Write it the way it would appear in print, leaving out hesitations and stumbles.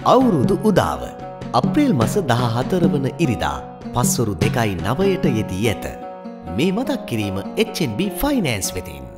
අවුරුදු උදාව අප්‍රේල් මස 14 වන ඉරිදා පස්වරු 2:09ට යෙදී ඇත. මේ මතක් කිරීම HNB Finance වෙතින්.